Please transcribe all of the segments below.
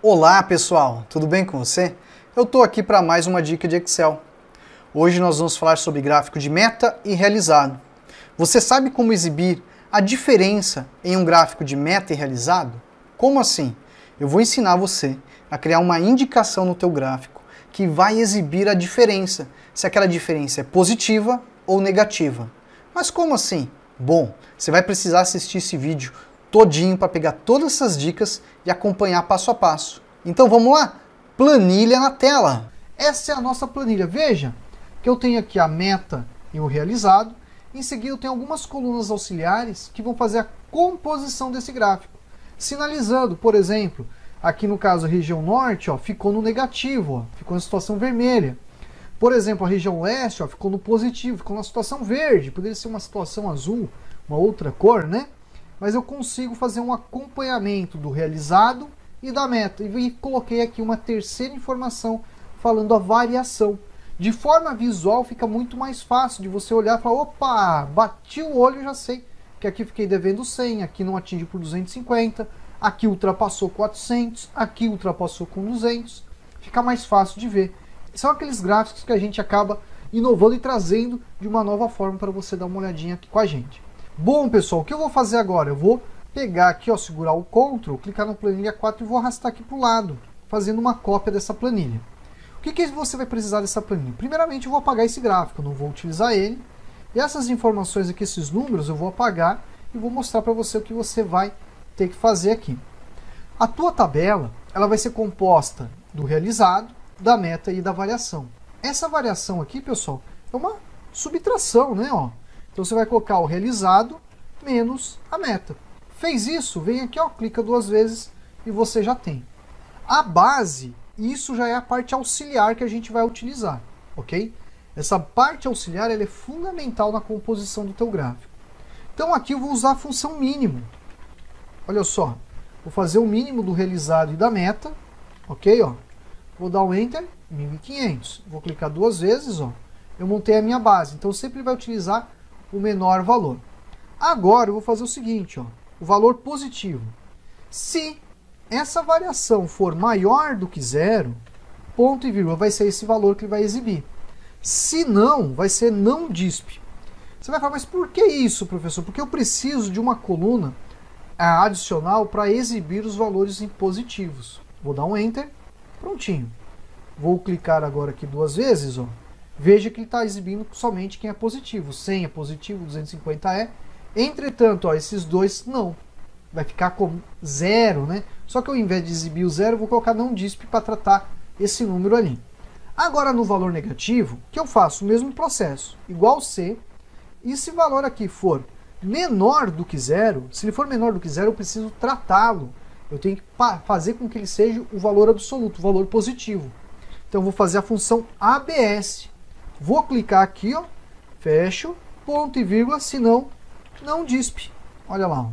Olá pessoal, tudo bem com você? Eu estou aqui para mais uma dica de Excel. Hoje nós vamos falar sobre gráfico de meta e realizado. Você sabe como exibir a diferença em um gráfico de meta e realizado? Como assim? Eu vou ensinar você a criar uma indicação no teu gráfico que vai exibir a diferença, se aquela diferença é positiva ou negativa. Mas como assim? Bom, você vai precisar assistir esse vídeo todinho para pegar todas essas dicas e acompanhar passo a passo. Então vamos lá? Planilha na tela. Essa é a nossa planilha. Veja que eu tenho aqui a meta e o realizado. Em seguida eu tenho algumas colunas auxiliares que vão fazer a composição desse gráfico. Sinalizando, por exemplo, aqui no caso a região norte, ó, ficou no negativo, ó, ficou na situação vermelha. Por exemplo, a região leste, ó, ficou no positivo, ficou na situação verde. Poderia ser uma situação azul, uma outra cor, né? Mas eu consigo fazer um acompanhamento do realizado e da meta. E coloquei aqui uma terceira informação falando a variação. De forma visual fica muito mais fácil de você olhar e falar, opa, bati o olho e já sei que aqui fiquei devendo 100, aqui não atingi por 250, aqui ultrapassou 400, aqui ultrapassou com 200. Fica mais fácil de ver. São aqueles gráficos que a gente acaba inovando e trazendo de uma nova forma para você dar uma olhadinha aqui com a gente. Bom, pessoal, o que eu vou fazer agora? Eu vou pegar aqui, ó, segurar o Ctrl, clicar na planilha 4 e vou arrastar aqui para o lado, fazendo uma cópia dessa planilha. O que você vai precisar dessa planilha? Primeiramente, eu vou apagar esse gráfico, eu não vou utilizar ele. E essas informações aqui, esses números, eu vou apagar e vou mostrar para você o que você vai ter que fazer aqui. A tua tabela, ela vai ser composta do realizado, da meta e da variação. Essa variação aqui, pessoal, é uma subtração, né, ó? Então você vai colocar o realizado menos a meta. Fez isso, vem aqui, ó, clica duas vezes e você já tem. A base, isso já é a parte auxiliar que a gente vai utilizar, ok? Essa parte auxiliar ela é fundamental na composição do teu gráfico. Então aqui eu vou usar a função mínimo. Olha só, vou fazer o mínimo do realizado e da meta, ok? Ó. Vou dar um Enter, 1500. Vou clicar duas vezes, ó. Eu montei a minha base, então sempre vai utilizar o menor valor. Agora eu vou fazer o seguinte, ó, o valor positivo. Se essa variação for maior do que zero, ponto e vírgula vai ser esse valor que ele vai exibir. Se não, vai ser não disp. Você vai falar, mas por que isso, professor? Porque eu preciso de uma coluna adicional para exibir os valores em positivos. Vou dar um Enter, prontinho. Vou clicar agora aqui duas vezes, ó. Veja que ele está exibindo somente quem é positivo. 100 é positivo, 250 é. Entretanto, ó, esses dois não. Vai ficar como zero, né? Só que ao invés de exibir o zero, eu vou colocar não disp para tratar esse número ali. Agora no valor negativo, o que eu faço? O mesmo processo. Igual C. E se o valor aqui for menor do que zero, se ele for menor do que zero, eu preciso tratá-lo. Eu tenho que fazer com que ele seja o valor absoluto, o valor positivo. Então eu vou fazer a função ABS. Vou clicar aqui, ó, fecho, ponto e vírgula, senão não disp. Olha lá, ó.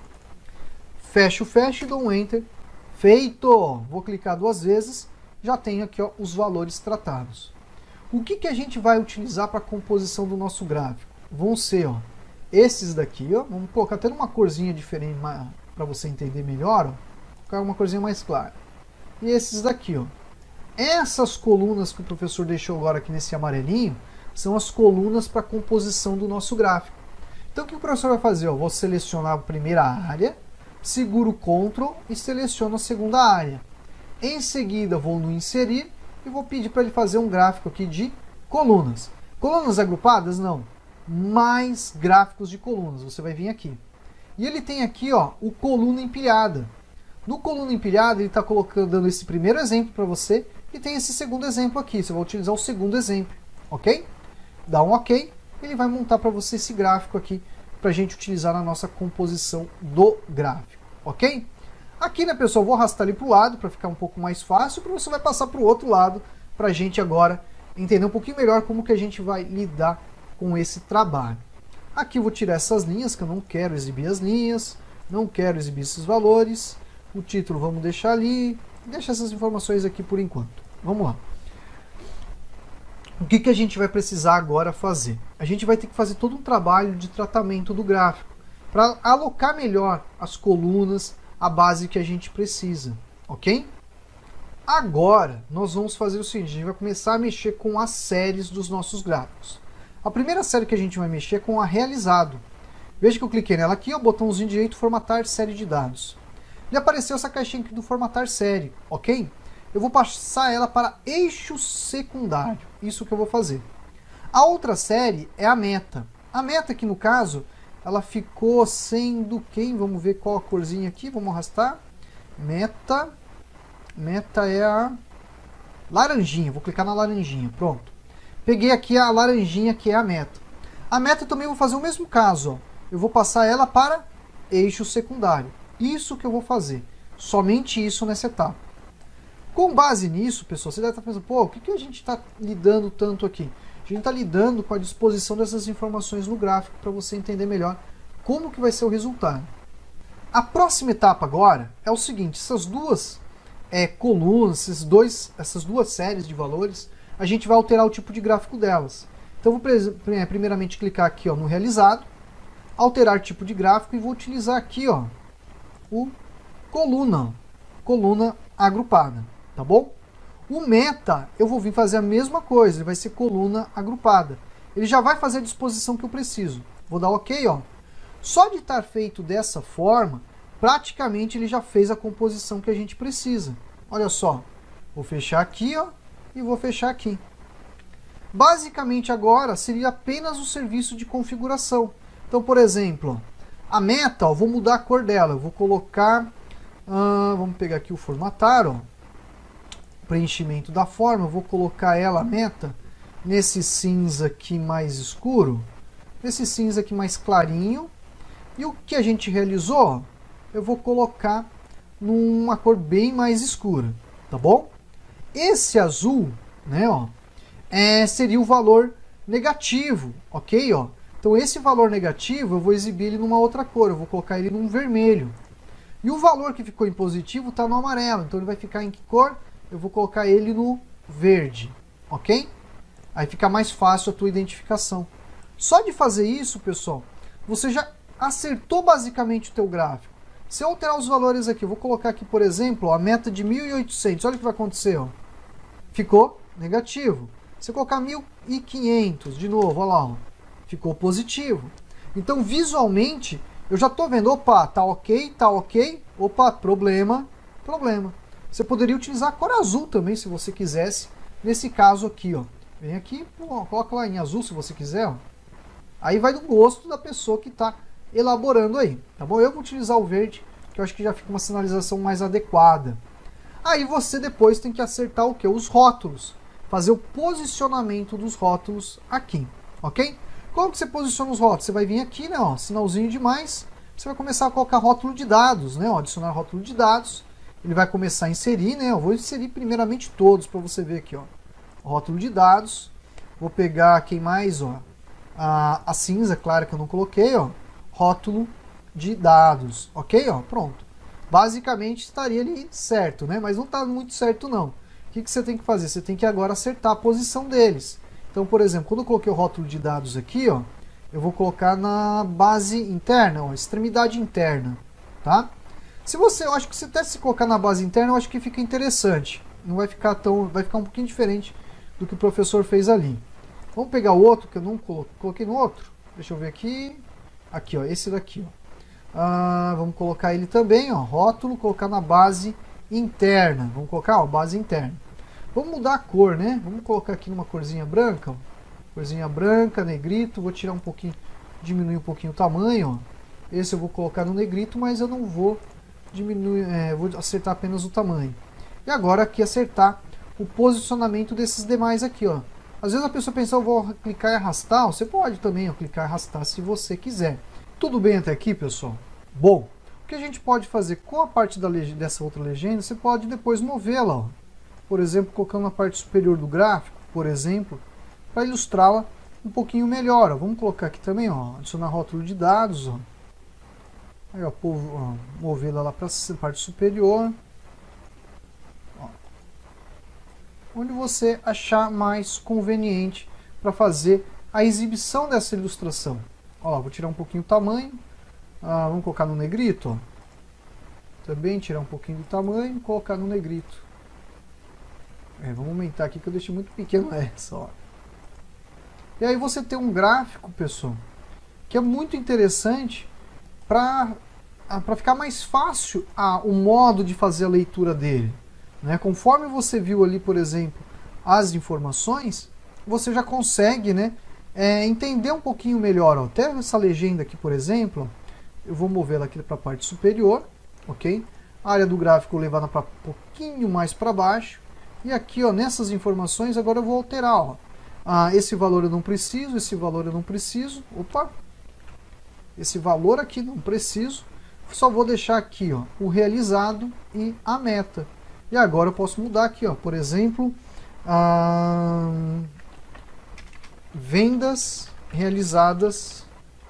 Fecho e dou um Enter. Feito! Vou clicar duas vezes, já tenho aqui, ó, os valores tratados. O que a gente vai utilizar para a composição do nosso gráfico? Vão ser, ó, esses daqui, ó, vamos colocar até numa corzinha diferente para você entender melhor, ó, colocar uma corzinha mais clara. E esses daqui, ó. Essas colunas que o professor deixou agora aqui nesse amarelinho são as colunas para a composição do nosso gráfico. Então o que o professor vai fazer? Vou selecionar a primeira área, seguro o Ctrl e seleciono a segunda área. Em seguida vou no inserir e vou pedir para ele fazer um gráfico aqui de colunas. Colunas agrupadas? Não. Mais gráficos de colunas. Você vai vir aqui. E ele tem aqui, ó, o coluna empilhada. No coluna empilhada ele está dando esse primeiro exemplo para você. E tem esse segundo exemplo aqui, você vai utilizar o segundo exemplo, ok? Dá um ok, ele vai montar para você esse gráfico aqui, para a gente utilizar na nossa composição do gráfico, ok? Aqui, né, pessoal, vou arrastar ele para o lado, para ficar um pouco mais fácil, para você vai passar para o outro lado, para a gente agora entender um pouquinho melhor como que a gente vai lidar com esse trabalho. Aqui eu vou tirar essas linhas, que eu não quero exibir as linhas, não quero exibir esses valores, o título vamos deixar ali. Deixa essas informações aqui por enquanto. Vamos lá. O que a gente vai precisar agora fazer? A gente vai ter que fazer todo um trabalho de tratamento do gráfico para alocar melhor as colunas, a base que a gente precisa, ok? Agora, nós vamos fazer o seguinte, a gente vai começar a mexer com as séries dos nossos gráficos. A primeira série que a gente vai mexer é com a realizado. Veja que eu cliquei nela aqui, o botãozinho direito, formatar série de dados. E apareceu essa caixinha aqui do formatar série, ok? Eu vou passar ela para eixo secundário, isso que eu vou fazer. A outra série é a meta. A meta aqui no caso, ela ficou sendo quem? Vamos ver qual a corzinha aqui, vamos arrastar. Meta é a laranjinha, vou clicar na laranjinha, pronto. Peguei aqui a laranjinha que é a meta. A meta também vou fazer o mesmo caso, ó. Eu vou passar ela para eixo secundário. Isso que eu vou fazer, somente isso nessa etapa. Com base nisso, pessoal, você deve estar pensando, pô, o que a gente está lidando tanto aqui? A gente está lidando com a disposição dessas informações no gráfico para você entender melhor como que vai ser o resultado. A próxima etapa agora é o seguinte, essas duas colunas, essas duas séries de valores, a gente vai alterar o tipo de gráfico delas. Então eu vou primeiramente clicar aqui, ó, no realizado, alterar tipo de gráfico e vou utilizar aqui, ó, o coluna agrupada, tá bom? O meta, eu vou vir fazer a mesma coisa, ele vai ser coluna agrupada. Ele já vai fazer a disposição que eu preciso. Vou dar OK, ó. Só de estar feito dessa forma, praticamente ele já fez a composição que a gente precisa. Olha só, vou fechar aqui, ó, e vou fechar aqui. Basicamente agora seria apenas o serviço de configuração. Então, por exemplo, a meta, ó, vou mudar a cor dela. Eu vou colocar, vamos pegar aqui o formatar, ó, preenchimento da forma. Eu vou colocar ela, a meta, nesse cinza aqui mais escuro, nesse cinza aqui mais clarinho. E o que a gente realizou, eu vou colocar numa cor bem mais escura, tá bom? Esse azul, né, ó, seria o valor negativo, ok, ó? Então esse valor negativo eu vou exibir ele numa outra cor, eu vou colocar ele num vermelho. E o valor que ficou em positivo está no amarelo, então ele vai ficar em que cor? Eu vou colocar ele no verde, ok? Aí fica mais fácil a tua identificação. Só de fazer isso, pessoal, você já acertou basicamente o teu gráfico. Se eu alterar os valores aqui, eu vou colocar aqui, por exemplo, a meta de 1.800, olha o que vai acontecer, ó. Ficou negativo. Se eu colocar 1.500 de novo, olha lá, ó, ficou positivo. Então, visualmente, eu já estou vendo, opa, tá ok, opa, problema. Você poderia utilizar a cor azul também, se você quisesse, nesse caso aqui, ó. Vem aqui, coloca lá em azul se você quiser, ó. Aí vai do gosto da pessoa que está elaborando aí, tá bom? Eu vou utilizar o verde, que eu acho que já fica uma sinalização mais adequada. Aí você depois tem que acertar o que? Os rótulos. Fazer o posicionamento dos rótulos aqui, ok? Como que você posiciona os rótulos? Você vai vir aqui, né, ó, sinalzinho de mais, você vai começar a colocar rótulo de dados, né, ó, adicionar rótulo de dados. Ele vai começar a inserir, né, eu vou inserir primeiramente todos para você ver aqui, ó. Rótulo de dados. Vou pegar quem mais, ó, a cinza, claro que eu não coloquei, ó. Rótulo de dados, ok? Ó, pronto. Basicamente estaria ali certo, né? Mas não está muito certo não. O que você tem que fazer? Você tem que agora acertar a posição deles. Então, por exemplo, quando eu coloquei o rótulo de dados aqui, ó, eu vou colocar na base interna, ó, extremidade interna, tá? Eu acho que se até se colocar na base interna, eu acho que fica interessante. Não vai ficar vai ficar um pouquinho diferente do que o professor fez ali. Vamos pegar o outro que eu não coloquei no outro. Deixa eu ver aqui. Aqui, ó, esse daqui, ó. Vamos colocar ele também, ó, rótulo, colocar na base interna. Vamos colocar, ó, base interna. Vamos mudar a cor, né? Vamos colocar aqui numa corzinha branca, ó. Corzinha branca, negrito. Vou tirar um pouquinho, diminuir um pouquinho o tamanho, ó. Esse eu vou colocar no negrito, mas eu não vou diminuir, vou acertar apenas o tamanho. E agora aqui acertar o posicionamento desses demais aqui, ó. Às vezes a pessoa pensa, eu vou clicar e arrastar. Você pode também, ó, clicar e arrastar se você quiser. Tudo bem até aqui, pessoal? Bom, o que a gente pode fazer com a parte dessa outra legenda, você pode depois movê-la, ó. Por exemplo, colocando na parte superior do gráfico, por exemplo, para ilustrá-la um pouquinho melhor, ó. Vamos colocar aqui também, ó, adicionar rótulo de dados, ó. Aí, ó, movê-la lá para a parte superior. Onde você achar mais conveniente para fazer a exibição dessa ilustração. Ó, vou tirar um pouquinho o tamanho, vamos colocar no negrito, ó. Também tirar um pouquinho do tamanho e colocar no negrito. Vamos aumentar aqui que eu deixei muito pequeno essa, ó. E aí você tem um gráfico, pessoal, que é muito interessante para ficar mais fácil o modo de fazer a leitura dele, né? Conforme você viu ali, por exemplo, as informações, você já consegue, né, entender um pouquinho melhor. Ó. Até essa legenda aqui, por exemplo, eu vou mover ela aqui para a parte superior, ok? A área do gráfico levada para um pouquinho mais para baixo. E aqui, ó, nessas informações, agora eu vou alterar. Ó. Esse valor eu não preciso, esse valor eu não preciso. Opa! Esse valor aqui não preciso. Só vou deixar aqui, ó, o realizado e a meta. E agora eu posso mudar aqui, ó, por exemplo, vendas realizadas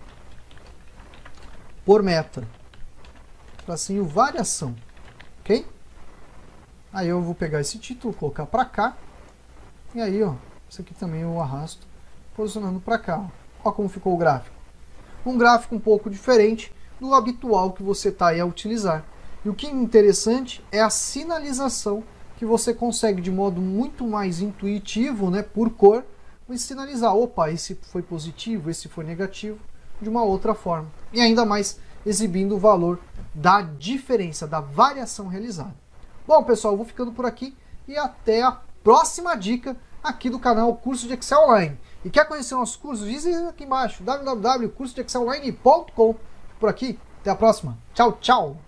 por meta. Tracinho variação, ok? Aí eu vou pegar esse título, colocar para cá. E aí, ó, isso aqui também eu arrasto, posicionando para cá. Ó como ficou o gráfico. Um gráfico um pouco diferente do habitual que você está aí a utilizar. E o que é interessante é a sinalização que você consegue de modo muito mais intuitivo, né, por cor, e sinalizar, opa, esse foi positivo, esse foi negativo, de uma outra forma. E ainda mais exibindo o valor da diferença, da variação realizada. Bom, pessoal, eu vou ficando por aqui e até a próxima dica aqui do canal Curso de Excel Online. E quer conhecer nossos cursos? Diz aqui embaixo, www.cursodeexcelonline.com. Por aqui, até a próxima. Tchau, tchau!